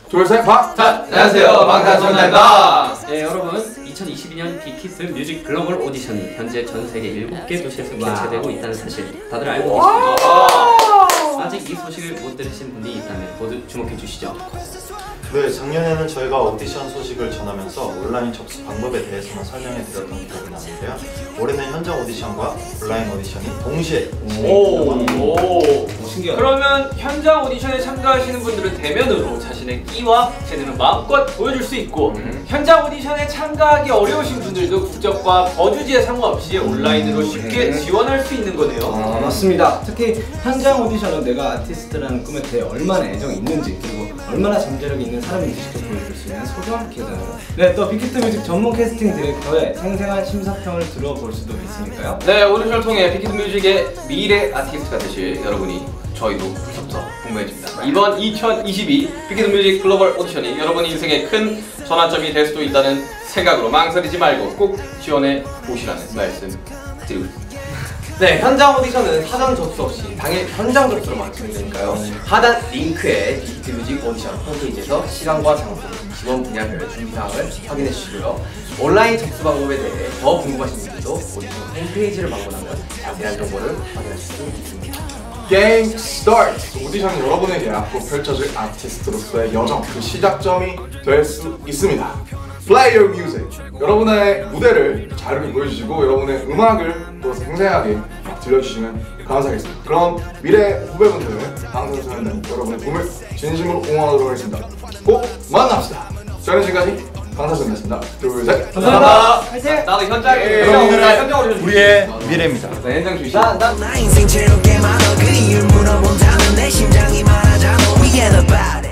둘, 셋, 자, 안녕하세요. 방탄소년단입니다. 네, 여러분 2022년 빅히트 뮤직 글로벌 오디션이 현재 전 세계 7개 도시에서 개최되고 있다는 사실 다들 알고 계십니까? 아직 이 소식을 못 들으신 분이 있다면 모두 주목해 주시죠. 네, 작년에는 저희가 오디션 소식을 전하면서 온라인 접수 방법에 대해서만 설명해 드렸던 기억이 나는데요. 올해는 현장 오디션과 온라인 오디션이 동시에 신기하다. 그러면 현장 오디션에 참가하시는 분들은 대면으로 자신의 끼와 재능을 마음껏 보여줄 수 있고 현장 오디션에 참가하기 어려우신 분들도 국적과 거주지에 상관없이 온라인으로 쉽게 지원할 수 있는 거네요. 맞습니다. 특히 현장 오디션은 내가 아티스트라는 꿈에 대해 얼마나 애정이 있는지 그리고 얼마나 잠재력이 있는 사람인지 직접 보여줄 수 있는 소중한 기회잖아요. 네, 또 빅히트 뮤직 전문 캐스팅 디렉터의 생생한 심사평을 들어볼 수도 있으니까요. 네, 오디션을 통해 빅히트 뮤직의 미래 아티스트가 되실 여러분이 저희도 불섭서 궁금해집니다. 이번 2022 빅히트 뮤직 글로벌 오디션이 여러분 인생의 큰 전환점이 될 수도 있다는 생각으로 망설이지 말고 꼭 지원해 보시라는 말씀 드리고 있습니다. 네, 현장 오디션은 사전 접수 없이 당일 현장 접수로 맞추면 되니까요. 하단 링크에 빅히트 뮤직 오디션 홈페이지에서 시간과 장소, 지원 분야별 준비사항을 확인해 주시고요. 온라인 접수 방법에 대해 더 궁금하신 분들도 오디션 홈페이지를 방문하면 자세한 정보를 확인하실 수 있습니다. 게임 스타트! 오디션은 여러분에게 앞으로 펼쳐질 아티스트로서의 여정, 그 시작점이 될 수 있습니다. Play your music! 여러분의 무대를 자유롭게 보여주시고 여러분의 음악을 또 생생하게 들려주시면 감사하겠습니다. 그럼 미래 후배분들 방탄소년단 여러분의 붐을 진심으로 응원하도록 하겠습니다. 꼭 만납시다. 저희는 지금까지 방탄소년단이었습니다. 둘, 셋! 감사합니다. 화이팅! 나도 현장에 여러분들의 우리의 미래입니다. 현장 주시죠. 나 인생 즐겁게 많아 그 이유를 물어본다면 내 심장이 말하잖아 We get about it